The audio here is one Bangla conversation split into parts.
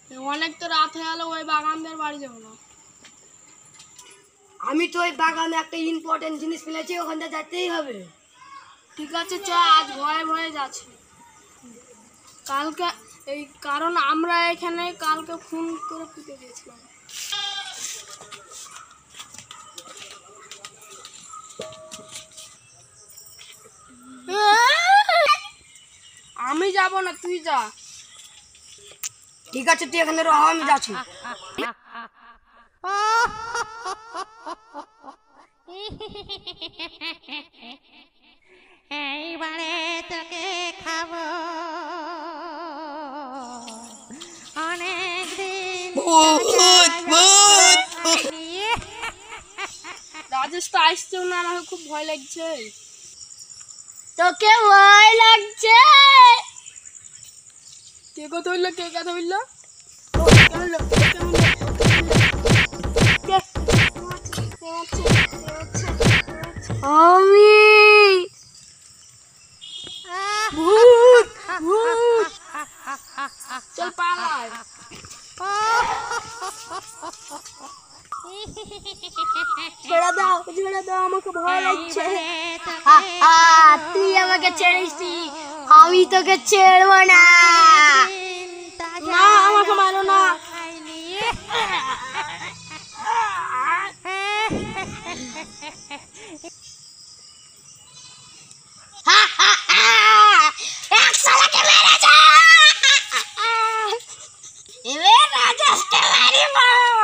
অনেক তো রাত হয়ে গেল, ওই বাগানদের বাড়ি যাবো না। আমি তো ওই বাগানে একটা ইম্পর্টেন্ট জিনিস ফেলেছি, ওখানটা যেতেই হবে। ঠিক আছে চ, আজ ভয়ে ভয়ে যাচ্ছি। কালকে এই কারণ আমরা এখানে কালকে খুন করে পুঁতে দিয়েছিলাম। আমি যাব না, তুই যা। ঠিক আছে, তুই এখানে রহ, আমি যাচ্ছি। এইবারে তোকে খাবো অনেকদিন। রাজেশ তো আসছেও না, আমাকে খুব ভয় লাগছে। তোকে ভয় লাগছে? কে কথা হইলো, কে কথা হইলো? আমি ভূত ভূত, চল পালাই। ছেড়ে দাও, ছেড়ে দাও, আমাকে ভয় লাগছে। তুই আমাকে ছেড়েছি, আমি তোকে ছেড়বো না। না, আমাকে মারো না। একসাথে মেরেছে, এবার রাজেশকে মারিব।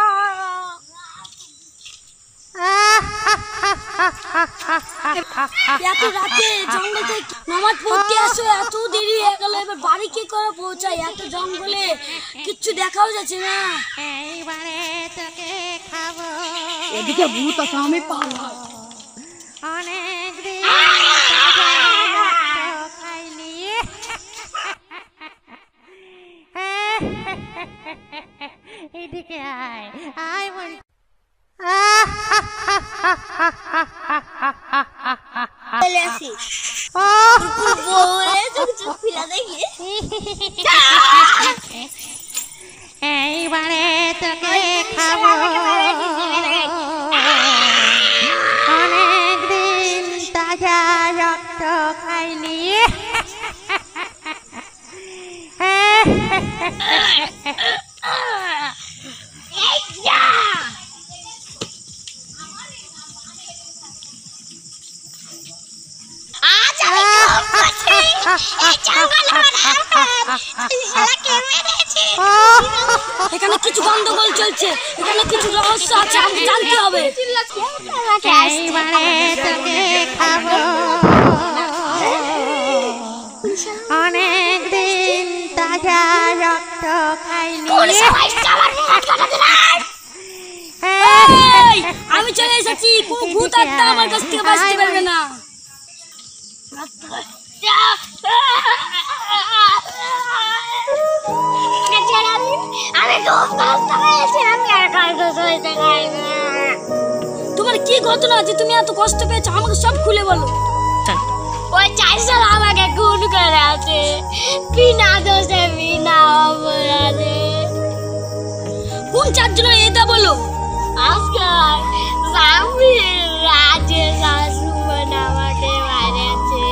এত রাতে জঙ্গল থেকে নামাজ পড়তে আসো, এত দেরি হয়ে গেল, এবার বাড়ি কি করে পৌঁছাই? এত জঙ্গলে কিচ্ছু দেখাও যাচ্ছে না। এইবারে তোকে খাবো এদিকে ভূত আছে, আমি পালাই। অনেকদিন খাইনি। এদিকে আয় আয় বল। এইবারে তোকে খাবো অনেকদিন তাজা রক্ত খাইনি। এখানে কিছু গন্ডগোল চলছে, এখানে কিছু রহস্য আছে, আমাকে জানতে হবে। এইবারে তোকে খাবো অনেকদিন তাজা রক্ত খাইনি। আমি চলে এসেছি, কোনো ভূত আত্মা আমার কাছ থেকে বাঁচতে পারবে না। তোমার কি ঘটনা যে তুমি এত কষ্ট পেয়েছো, আমাকে সব খুলে বলো। ওই 4 সাল আমাকে খুন করে আছে, বিনা দোষে বিনা অপরাধে। কোন 4 জন এটা বলো? আজকাল স্বামী রাজেশ সুমন আমাকে মারেছে।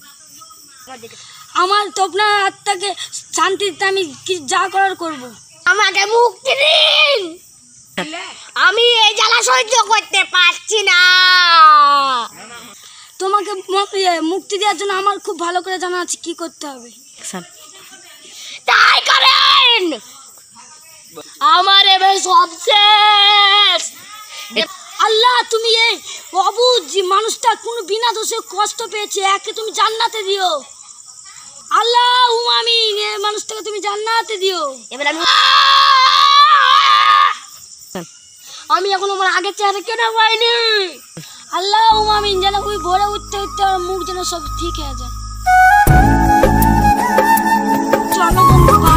আমার তো আপনার আত্মাকে শান্তি দিতে আমি কি যা করার করব। আমাকে মুক্তি দিন, আমি এই জ্বালা সহ্য করতে পারছি না। তোমাকে মুক্তি দেওয়ার জন্য আমার খুব ভালো করে জানা আছে কি করতে হবে। তাই করেন, আমার এবার সব শেষ। আল্লাহ, তুমি এই অবুঝ মানুষটা কোনো বিনা দোষে কষ্ট পেয়েছে, একে তুমি জান্নাতে দিও। আল্লাহ আমিন, এই মানুষটাকে তুমি জান্নাতে দিও। এবার আমি এখন আমার আগের চেহারা কেন পাইনি। আল্লাহ আমিন, যেন ওই ভোরে উঠতে উঠতে আমার মুখ যেন সব ঠিক হয়ে যায়। চলো বন্ধু।